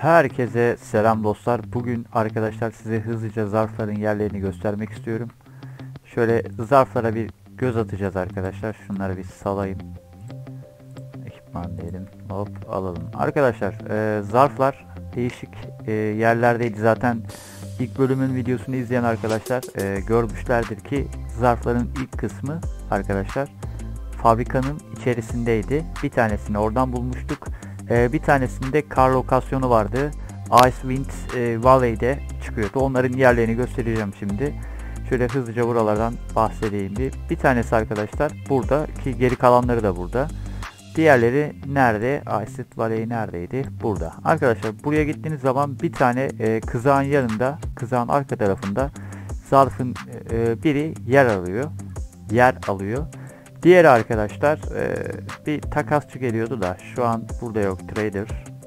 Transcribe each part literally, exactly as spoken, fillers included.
Herkese selam dostlar. Bugün arkadaşlar size hızlıca zarfların yerlerini göstermek istiyorum. Şöyle zarflara bir göz atacağız arkadaşlar. Şunları bir salayım. Ekipman diyelim. Hop alalım. Arkadaşlar e, zarflar değişik e, yerlerdeydi. Zaten ilk bölümün videosunu izleyen arkadaşlar e, görmüşlerdir ki zarfların ilk kısmı arkadaşlar fabrikanın içerisindeydi. Bir tanesini oradan bulmuştuk. Ee, bir tanesinde kar lokasyonu vardı. Icewind e, Valley'de çıkıyordu. Onların yerlerini göstereceğim şimdi. Şöyle hızlıca buralardan bahsedeyim bir. Bir tanesi arkadaşlar burada ki geri kalanları da burada. Diğerleri nerede? Icewind Valley neredeydi? Burada. Arkadaşlar buraya gittiğiniz zaman bir tane e, kızağın yanında, kızağın arka tarafında zarfın e, biri yer alıyor. Yer alıyor. Diğeri arkadaşlar e, bir takasçı geliyordu da şu an burada yok, trader.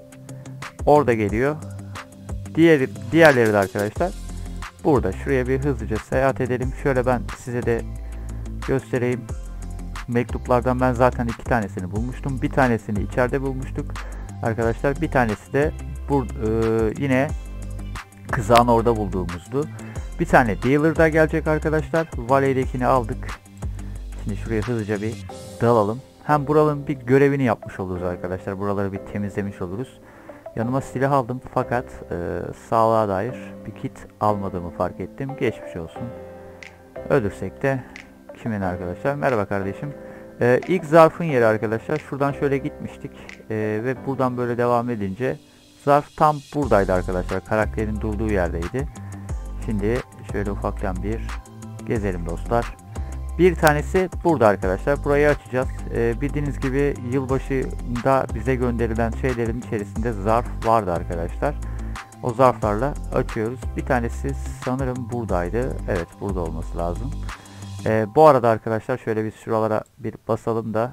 Orada geliyor. Diğer diğerleri de arkadaşlar burada. Şuraya bir hızlıca seyahat edelim. Şöyle ben size de göstereyim. Mektuplardan ben zaten iki tanesini bulmuştum. Bir tanesini içeride bulmuştuk arkadaşlar. Bir tanesi de bur e, yine kızağın orada bulduğumuzdu. Bir tane dealer'da gelecek arkadaşlar. Valley'dekini aldık. Şimdi şuraya hızlıca bir dalalım. Hem buranın bir görevini yapmış oluruz arkadaşlar. Buraları bir temizlemiş oluruz. Yanıma silah aldım fakat e, sağlığa dair bir kit almadığımı fark ettim. Geçmiş olsun. Öldürsek de kimin arkadaşlar? Merhaba kardeşim. E, ilk zarfın yeri arkadaşlar. Şuradan şöyle gitmiştik. E, ve buradan böyle devam edince zarf tam buradaydı arkadaşlar. Karakterin durduğu yerdeydi. Şimdi şöyle ufaktan bir gezelim dostlar. Bir tanesi burada arkadaşlar. Burayı açacağız. Ee, bildiğiniz gibi yılbaşında bize gönderilen şeylerin içerisinde zarf vardı arkadaşlar. O zarflarla açıyoruz. Bir tanesi sanırım buradaydı. Evet, burada olması lazım. Ee, bu arada arkadaşlar şöyle bir şuralara bir basalım da.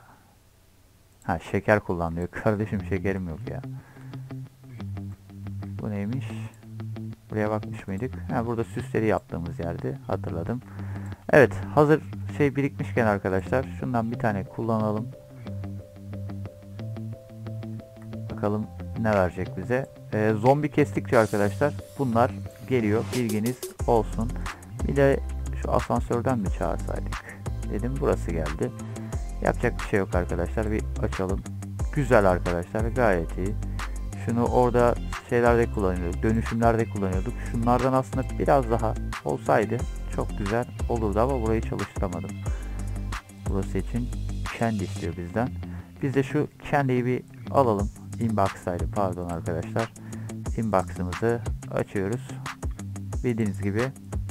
Ha, şeker kullanılıyor. Kardeşim şekerim yok ya. Bu neymiş? Buraya bakmış mıydık? Ha, burada süsleri yaptığımız yerde. Hatırladım. Evet, hazır şey birikmişken arkadaşlar şundan bir tane kullanalım. Bakalım ne verecek bize. Ee, zombi kestikçe arkadaşlar bunlar geliyor. Bilginiz olsun. Bir de şu asansörden mi çağırsaydık dedim, burası geldi. Yapacak bir şey yok arkadaşlar. Bir açalım. Güzel arkadaşlar, gayet iyi. Şunu orada şeylerde kullanıyorduk. Dönüşümlerde kullanıyorduk. Şunlardan aslında biraz daha olsaydı çok güzel olurdu ama burayı çalıştıramadım. Burası için kendi istiyor bizden. Biz de şu kendiyi bir alalım. Inbox'taydı pardon arkadaşlar. Inbox'ımızı açıyoruz. Bildiğiniz gibi.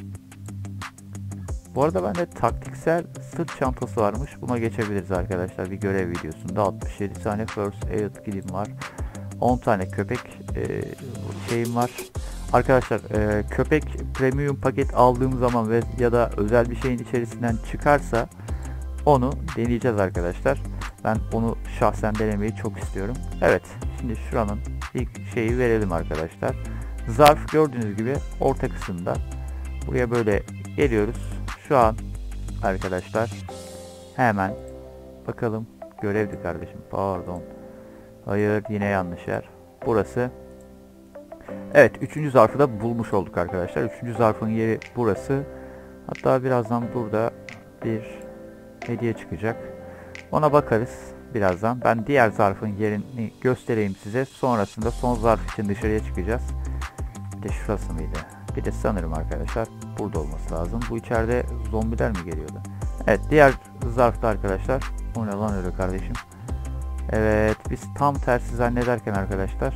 Bu arada bende taktiksel sırt çantası varmış. Buna geçebiliriz arkadaşlar. Bir görev videosunda altmış yedi tane first aid kit'im var. on tane köpek e, şeyim var. Arkadaşlar e, köpek premium paket aldığım zaman ve ya da özel bir şeyin içerisinden çıkarsa onu deneyeceğiz arkadaşlar. Ben onu şahsen denemeyi çok istiyorum. Evet, şimdi şuranın ilk şeyi verelim arkadaşlar. Zarf gördüğünüz gibi orta kısımda. Buraya böyle geliyoruz. Şu an arkadaşlar hemen bakalım, görevdi kardeşim pardon. Hayır, yine yanlış yer. Burası. Evet, üçüncü zarfı da bulmuş olduk arkadaşlar. Üçüncü zarfın yeri burası. Hatta birazdan burada bir hediye çıkacak. Ona bakarız birazdan. Ben diğer zarfın yerini göstereyim size. Sonrasında son zarf için dışarıya çıkacağız. Bir de şurası mıydı? Bir de sanırım arkadaşlar burada olması lazım. Bu içeride zombiler mi geliyordu? Evet, diğer zarfta arkadaşlar. O ne lan öyle kardeşim? Evet, biz tam tersi zannederken arkadaşlar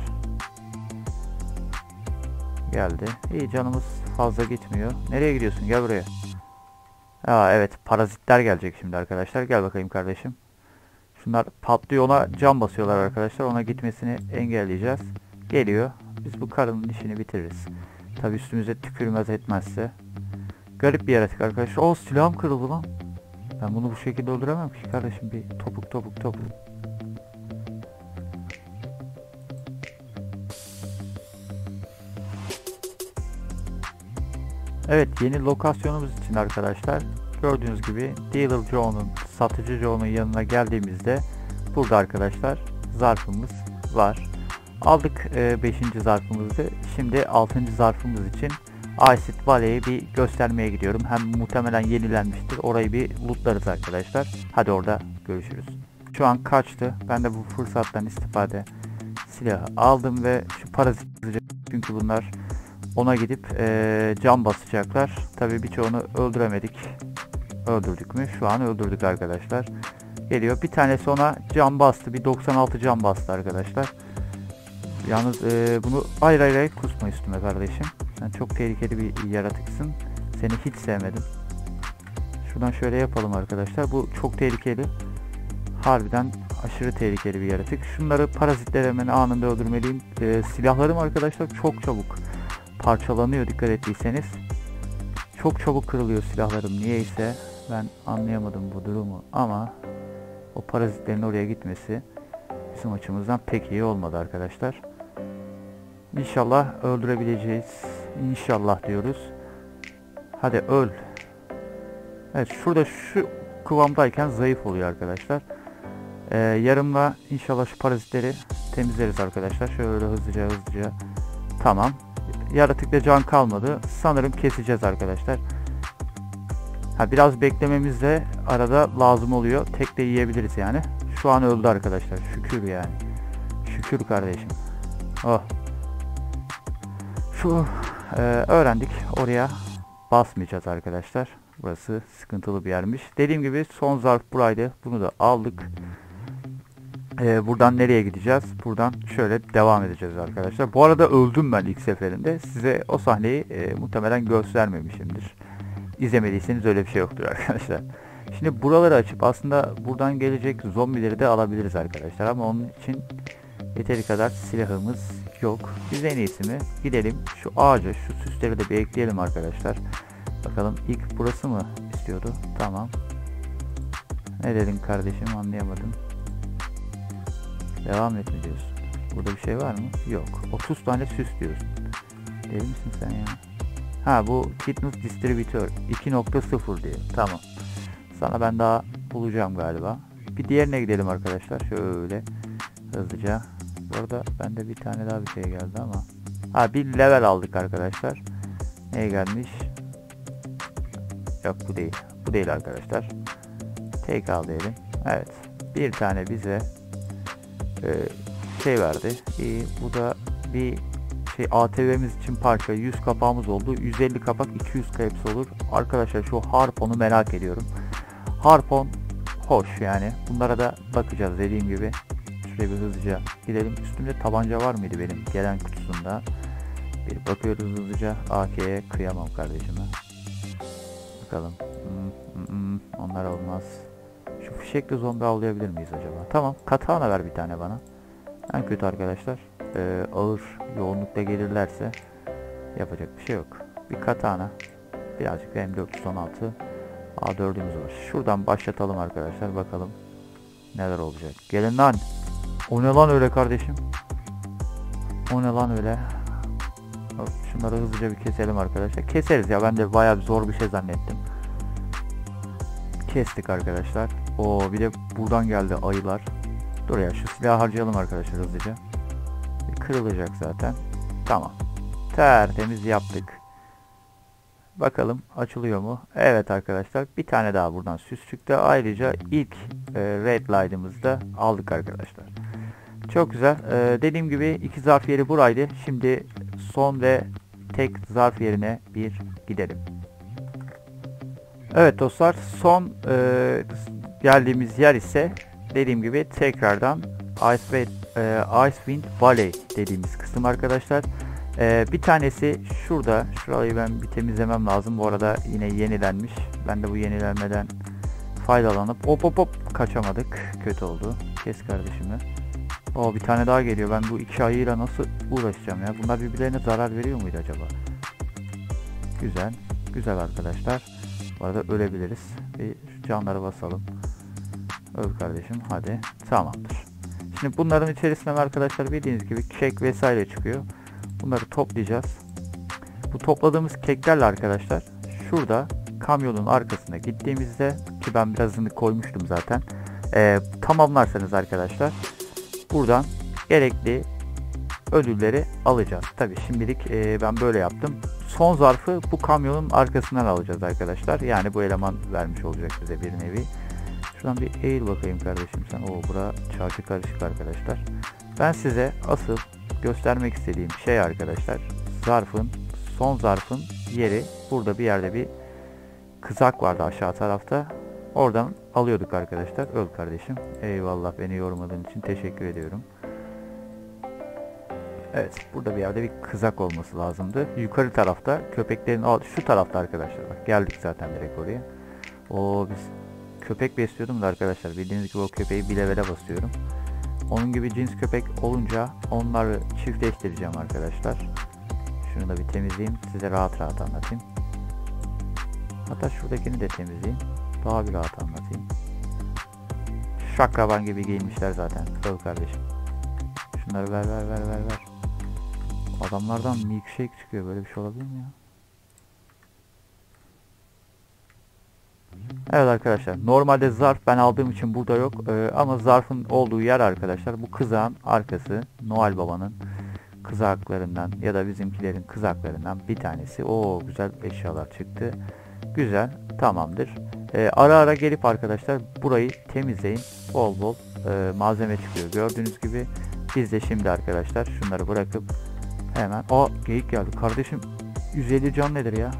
geldi. İyi, canımız fazla gitmiyor. Nereye gidiyorsun? Gel buraya. Aa, evet, parazitler gelecek şimdi arkadaşlar. Gel bakayım kardeşim. Şunlar patlıyor, ona cam basıyorlar arkadaşlar. Ona gitmesini engelleyeceğiz. Geliyor. Biz bu karının işini bitiririz. Tabi üstümüze tükürmez etmezse. Garip bir yaratık arkadaşlar. O silahım kırıldı lan. Ben bunu bu şekilde öldüremem ki kardeşim. Bir topuk topuk topuk. Evet, yeni lokasyonumuz için arkadaşlar gördüğünüz gibi Dealer Joe'nun, satıcı Joe'nun yanına geldiğimizde burada arkadaşlar zarfımız var. Aldık beşinci zarfımızı. Şimdi altıncı zarfımız için Iced Valley'i bir göstermeye gidiyorum. Hem muhtemelen yenilenmiştir. Orayı bir lootlarız arkadaşlar. Hadi orada görüşürüz. Şu an kaçtı. Ben de bu fırsattan istifade silahı aldım ve şu parazit, çünkü bunlar ona gidip e, can basacaklar. Tabii birçoğunu öldüremedik. Öldürdük mü? Şu an öldürdük arkadaşlar. Geliyor. Bir tanesi ona can bastı. Bir doksan altı can bastı arkadaşlar. Yalnız e, bunu hayır hayır hayır kusma üstüme kardeşim. Sen çok tehlikeli bir yaratıksın. Seni hiç sevmedim. Şuradan şöyle yapalım arkadaşlar. Bu çok tehlikeli. Harbiden aşırı tehlikeli bir yaratık. Şunları, parazitleri hemen anında öldürmeliyim. E, silahlarım arkadaşlar çok çabuk parçalanıyor, dikkat ettiyseniz. Çok çabuk kırılıyor silahlarım. Niyeyse ben anlayamadım bu durumu ama o parazitlerin oraya gitmesi bizim açımızdan pek iyi olmadı arkadaşlar. İnşallah öldürebileceğiz. İnşallah diyoruz. Hadi öl. Evet, şurada şu kıvamdayken zayıf oluyor arkadaşlar. Ee, yarımla inşallah şu parazitleri temizleriz arkadaşlar. Şöyle hızlıca hızlıca. Tamam. Yaratıkta can kalmadı. Sanırım keseceğiz arkadaşlar. Ha, biraz beklememiz de arada lazım oluyor. Tek de yiyebiliriz yani. Şu an öldü arkadaşlar. Şükür yani. Şükür kardeşim. Oh. Şu e, öğrendik. Oraya basmayacağız arkadaşlar. Burası sıkıntılı bir yermiş. Dediğim gibi son zarf buraydı. Bunu da aldık. E, buradan nereye gideceğiz? Buradan şöyle devam edeceğiz arkadaşlar. Bu arada öldüm ben ilk seferinde. Size o sahneyi e, muhtemelen göstermemişimdir. İzlemediyseniz öyle bir şey yoktur arkadaşlar. Şimdi buraları açıp aslında buradan gelecek zombileri de alabiliriz arkadaşlar. Ama onun için yeteri kadar silahımız yok. Biz en iyisi mi? Gidelim şu ağaca, şu süsleri de bir ekleyelim arkadaşlar. Bakalım ilk burası mı istiyordu? Tamam. Ne dedin kardeşim, anlayamadım. Devam et mi diyorsun? Burada bir şey var mı? Yok. otuz tane süs diyorsun. Deli misin sen ya? Ha, bu Fitness Distributor iki nokta sıfır diye. Tamam. Sana ben daha bulacağım galiba. Bir diğerine gidelim arkadaşlar. Şöyle hızlıca. Bu arada bende bir tane daha bir şey geldi ama. Ha, bir level aldık arkadaşlar. Neye gelmiş? Yok, bu değil. Bu değil arkadaşlar. Take al diyelim. Evet. Bir tane bize e, şey verdi. İyi. Bu da bir şey, A T V'miz için parça. yüz kapağımız oldu. yüz elli kapak iki yüz hepsi olur. Arkadaşlar şu harponu merak ediyorum. Harpon hoş yani. Bunlara da bakacağız dediğim gibi. Şuraya bir hızlıca gidelim. Üstümde tabanca var mıydı benim gelen kutusunda? Bir bakıyoruz hızlıca. A K'ye kıyamam kardeşime. Bakalım. Hmm, hmm, hmm. Onlar olmaz. Şu fişekli zombi avlayabilir miyiz acaba? Tamam. Katana ver bir tane bana. En kötü arkadaşlar. Ee, ağır yoğunlukta gelirlerse yapacak bir şey yok. Bir katana. Birazcık da M dört yüz on altı. A dördümüz var. Şuradan başlatalım arkadaşlar. Bakalım neler olacak. Gelin lan. O ne lan öyle kardeşim? O ne lan öyle? Şunları hızlıca bir keselim arkadaşlar. Keseriz ya. Ben de bayağı zor bir şey zannettim. Kestik arkadaşlar. Oo, bir de buradan geldi ayılar. Dur ya, şu silahı harcayalım arkadaşlar hızlıca. Kırılacak zaten. Tamam. Tertemiz yaptık. Bakalım açılıyor mu? Evet arkadaşlar. Bir tane daha buradan süs çıktı. Ayrıca ilk e, red light'ımızı da aldık arkadaşlar. Çok güzel. E, dediğim gibi iki zarf yeri buraydı. Şimdi son ve tek zarf yerine bir gidelim. Evet dostlar. Son e, geldiğimiz yer ise dediğim gibi tekrardan Ice, e, Icewind Valley dediğimiz kısım arkadaşlar. E, bir tanesi şurada. Şurayı ben bir temizlemem lazım. Bu arada yine yenilenmiş. Ben de bu yenilenmeden faydalanıp hop hop hop kaçamadık. Kötü oldu. Kes kardeşimi. O bir tane daha geliyor. Ben bu iki ayıyla nasıl uğraşacağım ya? Bunlar birbirlerine zarar veriyor muydu acaba? Güzel. Güzel arkadaşlar. Bu arada ölebiliriz. Bir canları basalım. Öl kardeşim. Hadi. Tamamdır. Şimdi bunların içerisinden arkadaşlar bildiğiniz gibi kek vesaire çıkıyor. Bunları toplayacağız. Bu topladığımız keklerle arkadaşlar şurada kamyonun arkasına gittiğimizde, ki ben birazını koymuştum zaten, e, tamamlarsanız arkadaşlar buradan gerekli ödülleri alacağız. Tabi şimdilik e, ben böyle yaptım. Son zarfı bu kamyonun arkasından alacağız arkadaşlar. Yani bu eleman vermiş olacak bize bir nevi. Şuradan bir eğil bakayım kardeşim sen. Oo, bura çarşı karışık arkadaşlar. Ben size asıl göstermek istediğim şey arkadaşlar, zarfın, son zarfın yeri burada bir yerde bir kızak vardı aşağı tarafta. Oradan alıyorduk arkadaşlar. Öl kardeşim. Eyvallah, beni yormadığın için teşekkür ediyorum. Evet, burada bir yerde bir kızak olması lazımdı. Yukarı tarafta köpeklerin al şu tarafta arkadaşlar. Bak geldik zaten direkt oraya. Oo, biz köpek besliyordum da arkadaşlar, bildiğiniz gibi o köpeği bir levele basıyorum. Onun gibi cins köpek olunca onları çiftleştireceğim arkadaşlar. Şunu da bir temizleyeyim, size rahat rahat anlatayım. Hatta şuradakini de temizleyeyim, daha bir rahat anlatayım. Şakraban gibi giyinmişler zaten. Kıl kardeşim. Şunları ver ver ver ver ver. Adamlardan milkshake çıkıyor, böyle bir şey olabilir mi ya? Evet arkadaşlar, normalde zarf ben aldığım için burada yok ee, ama zarfın olduğu yer arkadaşlar bu kızağın arkası. Noel Baba'nın kızaklarından ya da bizimkilerin kızaklarından bir tanesi. Oo, güzel eşyalar çıktı. Güzel, tamamdır. Ee, ara ara gelip arkadaşlar burayı temizleyin. Bol bol e, malzeme çıkıyor gördüğünüz gibi. Biz de şimdi arkadaşlar şunları bırakıp hemen... Aa, geyik geldi kardeşim. yüz elli can nedir ya?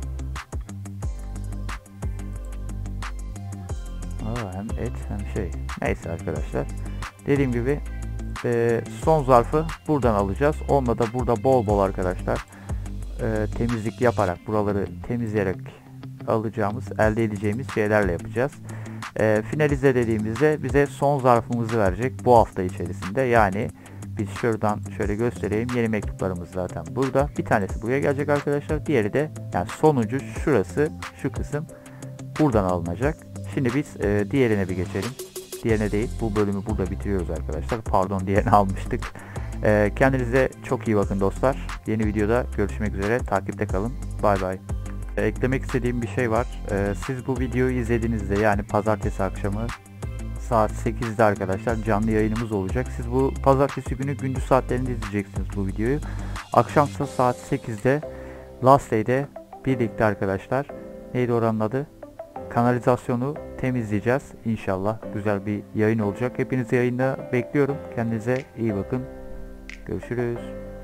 Aa, hem et hem şey. Neyse arkadaşlar. Dediğim gibi e, son zarfı buradan alacağız. Onunla da burada bol bol arkadaşlar e, temizlik yaparak, buraları temizleyerek alacağımız, elde edeceğimiz şeylerle yapacağız. E, finalize dediğimizde bize son zarfımızı verecek bu hafta içerisinde. Yani biz şuradan şöyle göstereyim. Yeni mektuplarımız zaten burada. Bir tanesi buraya gelecek arkadaşlar. Diğeri de yani sonuncu şurası, şu kısım buradan alınacak. Şimdi biz e, diğerine bir geçelim. Diğerine değil, bu bölümü burada bitiriyoruz arkadaşlar. Pardon, diğerini almıştık. E, kendinize çok iyi bakın dostlar. Yeni videoda görüşmek üzere. Takipte kalın. Bay bay. E, eklemek istediğim bir şey var. E, siz bu videoyu izlediğinizde, yani pazartesi akşamı saat sekizde arkadaşlar canlı yayınımız olacak. Siz bu pazartesi günü gündüz saatlerinde izleyeceksiniz bu videoyu. Akşamsa saat sekizde Last Day'de birlikte arkadaşlar, neydi oranın adı? Kanalizasyonu temizleyeceğiz. İnşallah güzel bir yayın olacak. Hepinizi yayında bekliyorum. Kendinize iyi bakın. Görüşürüz.